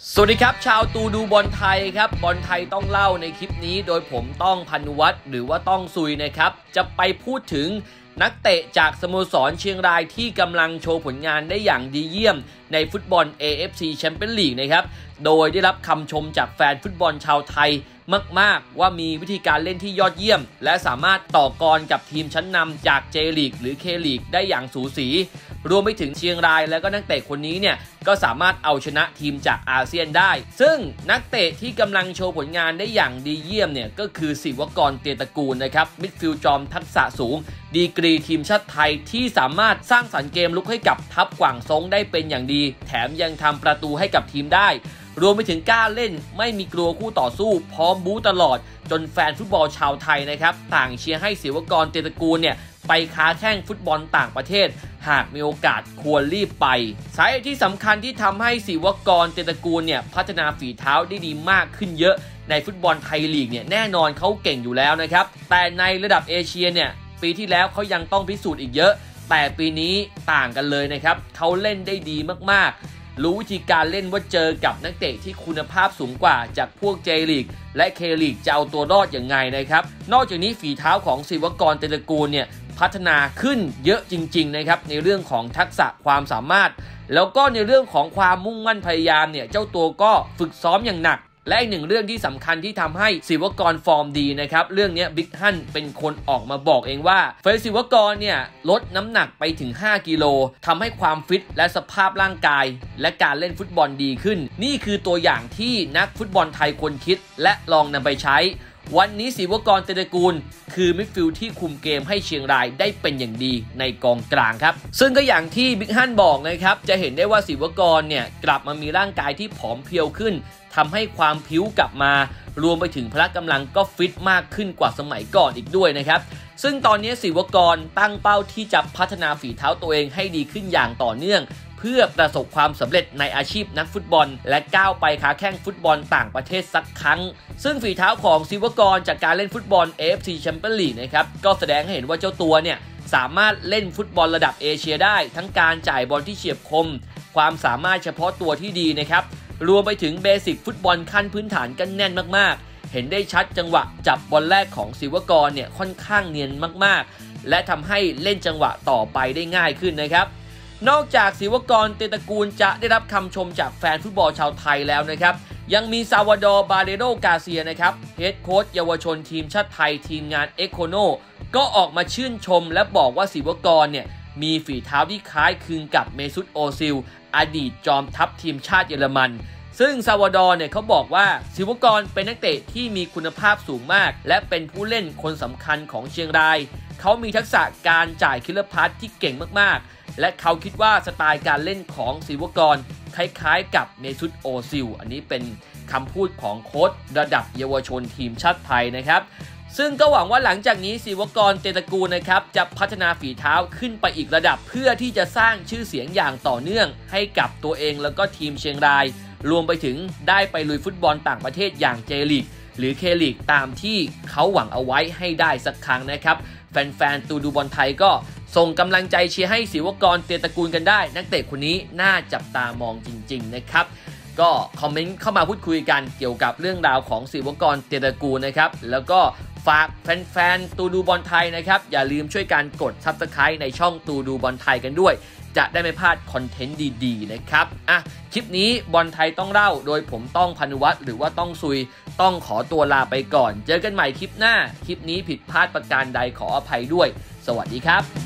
สวัสดีครับชาวตูดูบอลไทยครับบอลไทยต้องเล่าในคลิปนี้โดยผมต้องพานุวัฒน์หรือว่าต้องซุยนะครับจะไปพูดถึงนักเตะจากสโมสรเชียงรายที่กำลังโชว์ผลงานได้อย่างดีเยี่ยมในฟุตบอล AFC Champions League นะครับโดยได้รับคำชมจากแฟนฟุตบอลชาวไทยมากๆว่ามีวิธีการเล่นที่ยอดเยี่ยมและสามารถต่อกรกับทีมชั้นนำจาก J League หรือ K League ได้อย่างสูสีรวมไปถึงเชียงรายและก็นักเตะคนนี้เนี่ยก็สามารถเอาชนะทีมจากอาเซียนได้ซึ่งนักเตะที่กำลังโชว์ผลงานได้อย่างดีเยี่ยมเนี่ยก็คือศิวกร เตียรตระกูลนะครับมิดฟิลด์จอมทักษะสูงดีกรีทีมชาติไทยที่สามารถสร้างสรรค์เกมลุกให้กับทัพกวางซงได้เป็นอย่างดีแถมยังทำประตูให้กับทีมได้รวมไปถึงกล้าเล่นไม่มีกลัวคู่ต่อสู้พร้อมบู๊ตลอดจนแฟนฟุตบอลชาวไทยนะครับต่างเชียร์ให้ศิวกร เตียรตระกูลเนี่ยไปค้าแข่งฟุตบอลต่างประเทศหากมีโอกาสควรรีบไปสาเหตุที่สำคัญที่ทำให้ศิวกร เตียรตระกูลเนี่ยพัฒนาฝีเท้าได้ดีมากขึ้นเยอะในฟุตบอลไทยลีกเนี่ยแน่นอนเขาเก่งอยู่แล้วนะครับแต่ในระดับเอเชียเนี่ยปีที่แล้วเขายังต้องพิสูจน์อีกเยอะแต่ปีนี้ต่างกันเลยนะครับเขาเล่นได้ดีมากๆรู้วิธีการเล่นว่าเจอกับนักเตะที่คุณภาพสูงกว่าจากพวก J League และ K League จะเอาตัวรอดอย่างไงนะครับนอกจากนี้ฝีเท้าของศิวกร เตียรตระกูลเนี่ยพัฒนาขึ้นเยอะจริงๆนะครับในเรื่องของทักษะความสามารถแล้วก็ในเรื่องของความมุ่งมั่นพยายามเนี่ยเจ้าตัวก็ฝึกซ้อมอย่างหนักและอีกหนึ่งเรื่องที่สำคัญที่ทำให้ศิวกรฟอร์มดีนะครับเรื่องนี้บิ๊กฮั่นเป็นคนออกมาบอกเองว่าศิวกรเนี่ยลดน้ำหนักไปถึง5กิโลทำให้ความฟิตและสภาพร่างกายและการเล่นฟุตบอลดีขึ้นนี่คือตัวอย่างที่นักฟุตบอลไทยควรคิดและลองนำไปใช้วันนี้ศิวกร เตียรตระกูลคือมิดฟิลด์ที่คุมเกมให้เชียงรายได้เป็นอย่างดีในกองกลางครับซึ่งก็อย่างที่บิ๊กฮั่นบอกนะครับจะเห็นได้ว่าศิวกรเนี่ยกลับมามีร่างกายที่ผอมเพรียวขึ้นทำให้ความผิวกลับมารวมไปถึงพละกำลังก็ฟิตมากขึ้นกว่าสมัยก่อนอีกด้วยนะครับซึ่งตอนนี้ศิวกรตั้งเป้าที่จะพัฒนาฝีเท้าตัวเองให้ดีขึ้นอย่างต่อเนื่องเพื่อประสบความสำเร็จในอาชีพนักฟุตบอลและก้าวไปค้าแข่งฟุตบอลต่างประเทศสักครั้งซึ่งฝีเท้าของศิวกรจากการเล่นฟุตบอล AFC Champions League นะครับก็แสดงให้เห็นว่าเจ้าตัวเนี่ยสามารถเล่นฟุตบอลระดับเอเชียได้ทั้งการจ่ายบอลที่เฉียบคมความสามารถเฉพาะตัวที่ดีนะครับรวมไปถึงเบสิกฟุตบอลขั้นพื้นฐานกันแน่นมากๆเห็นได้ชัดจังหวะจับบอลแรกของศิวกรเนี่ยค่อนข้างเนียนมากๆและทำให้เล่นจังหวะต่อไปได้ง่ายขึ้นนะครับนอกจากศิวกร เตียรตระกูลจะได้รับคำชมจากแฟนฟุตบอลชาวไทยแล้วนะครับยังมีซาวาดอร์ บาเรโร กาเซียนะครับเฮดโค้ชเยาวชนทีมชาติไทยทีมงานเอ็กโคโนก็ออกมาชื่นชมและบอกว่าศิวกรเนี่ยมีฝีเท้าที่คล้ายคลึงกับเมซุต โอซิลอดีตจอมทัพทีมชาติเยอรมันซึ่งซาวาดอร์เนี่ยเขาบอกว่าศิวกรเป็นนักเตะที่มีคุณภาพสูงมากและเป็นผู้เล่นคนสำคัญของเชียงรายเขามีทักษะการจ่ายคิลเลอร์พาสที่เก่งมากๆและเขาคิดว่าสไตล์การเล่นของศิวกรคล้ายๆกับเมซุต โอซิลอันนี้เป็นคำพูดของโค้ชระดับเยาวชนทีมชาติไทยนะครับซึ่งก็หวังว่าหลังจากนี้ศิวกร เตียรตระกูลนะครับจะพัฒนาฝีเท้าขึ้นไปอีกระดับเพื่อที่จะสร้างชื่อเสียงอย่างต่อเนื่องให้กับตัวเองแล้วก็ทีมเชียงรายรวมไปถึงได้ไปลุยฟุตบอลต่างประเทศอย่าง J League หรือ K League ตามที่เขาหวังเอาไว้ให้ได้สักครั้งนะครับแฟนๆตูดูบอลไทยก็ส่งกำลังใจเชียร์ให้ศิวกร เตียรตระกูลกันได้นักเตะคนนี้น่าจับตามองจริงๆนะครับก็คอมเมนต์เข้ามาพูดคุยกันเกี่ยวกับเรื่องราวของศิวกร เตียรตระกูลนะครับแล้วก็ฝากแฟนๆตูดูบอลไทยนะครับอย่าลืมช่วยกันกด Subscribe ในช่องตูดูบอลไทยกันด้วยจะได้ไม่พลาดคอนเทนต์ดีๆนะครับคลิปนี้บอลไทยต้องเล่าโดยผมต้องพานุวัฒน์หรือว่าต้องซุยต้องขอตัวลาไปก่อนเจอกันใหม่คลิปหน้าคลิปนี้ผิดพลาดประการใดขออภัยด้วยสวัสดีครับ